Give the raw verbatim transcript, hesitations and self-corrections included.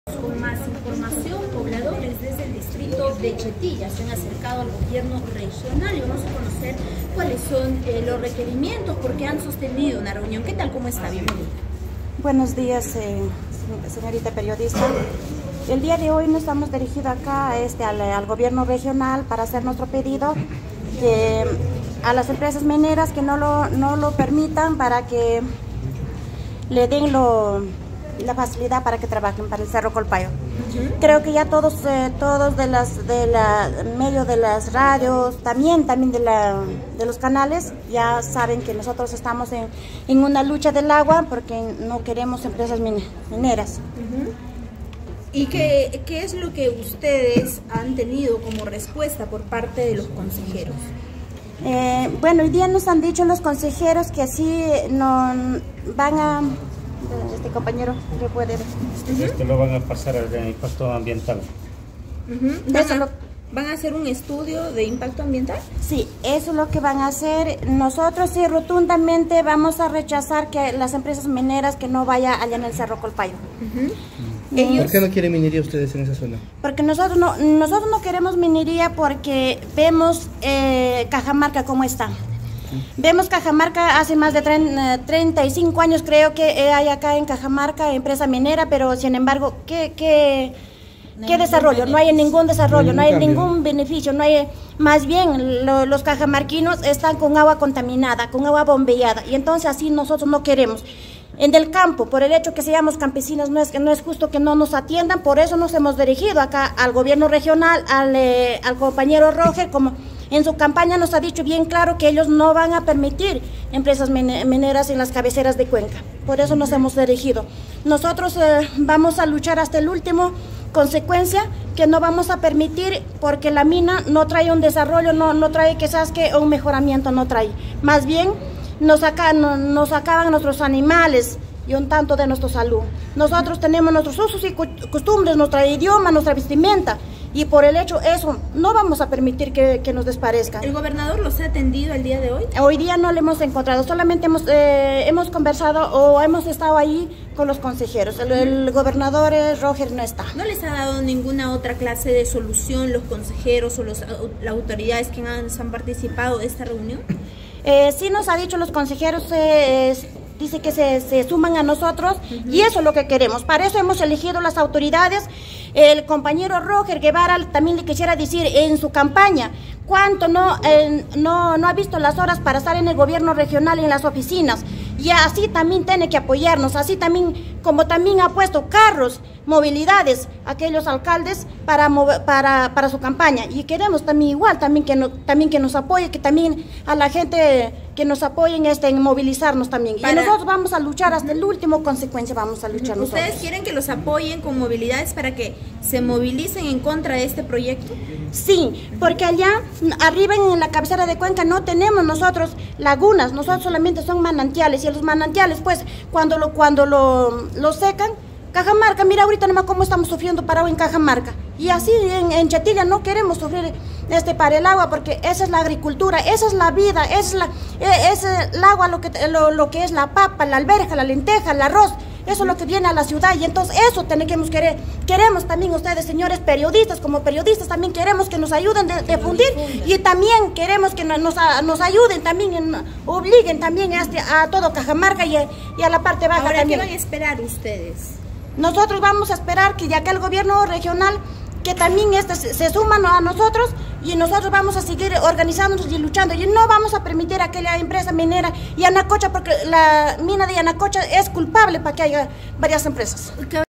Con más información, pobladores desde el distrito de Chetilla se han acercado al gobierno regional y vamos a conocer cuáles son eh, los requerimientos porque han sostenido una reunión. ¿Qué tal? ¿Cómo está? Bienvenida. Buenos días, eh, señorita periodista. El día de hoy nos estamos dirigidos acá este, al, al gobierno regional para hacer nuestro pedido que a las empresas mineras que no lo, no lo permitan para que le den lo, la facilidad para que trabajen para el Cerro Colpayo. Uh-huh. Creo que ya todos, eh, todos de las de la medio de las radios, también, también de, la, de los canales, ya saben que nosotros estamos en, en una lucha del agua porque no queremos empresas mineras. Uh-huh. ¿Y qué, qué es lo que ustedes han tenido como respuesta por parte de los consejeros? Eh, bueno, hoy día nos han dicho los consejeros que así no van a... Este compañero le puede... Uh-huh. Esto lo van a pasar al impacto ambiental. Uh-huh. ¿Van, a, lo... ¿Van a hacer un estudio de impacto ambiental? Sí, eso es lo que van a hacer. Nosotros sí rotundamente vamos a rechazar que las empresas mineras que no vaya allá en el Cerro Colpayo. Uh-huh. Ellos... ¿Por qué no quieren minería ustedes en esa zona? Porque nosotros no, nosotros no queremos minería porque vemos eh, Cajamarca cómo está. Vemos Cajamarca hace más de treinta y cinco años creo que hay acá en Cajamarca empresa minera, pero sin embargo, ¿qué, qué, no qué desarrollo? No hay ningún desarrollo, no hay ningún beneficio, no hay, más bien lo, los cajamarquinos están con agua contaminada, con agua bombellada, y entonces así nosotros no queremos. En el campo, por el hecho que seamos campesinos, no es, no es justo que no nos atiendan, por eso nos hemos dirigido acá al gobierno regional, al, eh, al compañero Roger, como en su campaña nos ha dicho bien claro que ellos no van a permitir empresas mineras en las cabeceras de Cuenca, por eso nos hemos dirigido. Nosotros eh, vamos a luchar hasta el último, consecuencia que no vamos a permitir porque la mina no trae un desarrollo, no, no trae quizás que un mejoramiento, no trae, más bien Nos, saca, no, nos acaban nuestros animales y un tanto de nuestra salud. Nosotros tenemos nuestros usos y costumbres, nuestro idioma, nuestra vestimenta, y por el hecho eso no vamos a permitir que, que nos desparezcan. ¿El gobernador los ha atendido el día de hoy? Hoy día no le hemos encontrado, solamente hemos, eh, hemos conversado o hemos estado ahí con los consejeros. El, el gobernador eh, Roger no está. ¿No les ha dado ninguna otra clase de solución los consejeros o los, las autoridades que han, han participado de esta reunión? Eh, sí nos ha dicho los consejeros, eh, dice que se, se suman a nosotros, uh-huh. Y eso es lo que queremos. Para eso hemos elegido las autoridades. El compañero Roger Guevara también le quisiera decir en su campaña cuánto no, eh, no, no ha visto las horas para estar en el gobierno regional y en las oficinas. Y así también tiene que apoyarnos, así también como también ha puesto carros, movilidades a aquellos alcaldes para, para, para su campaña. Y queremos también igual, también que, no, también que nos apoye, que también a la gente que nos apoyen este, en movilizarnos también. Para... Y nosotros vamos a luchar hasta el último consecuencia, vamos a luchar nosotros. ¿Ustedes quieren que los apoyen con movilidades para que se movilicen en contra de este proyecto? Sí, porque allá arriba en la cabecera de Cuenca no tenemos nosotros lagunas, nosotros solamente son manantiales, y los manantiales pues cuando lo, cuando lo, lo secan, Cajamarca, mira ahorita nomás cómo estamos sufriendo parado en Cajamarca, y así en, en Chetilla no queremos sufrir este para el agua, porque esa es la agricultura, esa es la vida, esa es, la, es el agua, lo que, lo, lo que es la papa, la alberja, la lenteja, el arroz. Eso es lo que viene a la ciudad, y entonces eso tenemos que queremos también ustedes, señores periodistas, como periodistas también queremos que nos ayuden a difundir, y también queremos que nos, nos ayuden también, en, obliguen también a, este, a todo Cajamarca y a, y a la parte baja. Ahora, también. ¿qué van a esperar ustedes? Nosotros vamos a esperar que ya que el gobierno regional que también este, se, se suman a nosotros, y nosotros vamos a seguir organizándonos y luchando, y no vamos a permitir a aquella empresa minera Yanacocha, porque la mina de Yanacocha es culpable para que haya varias empresas.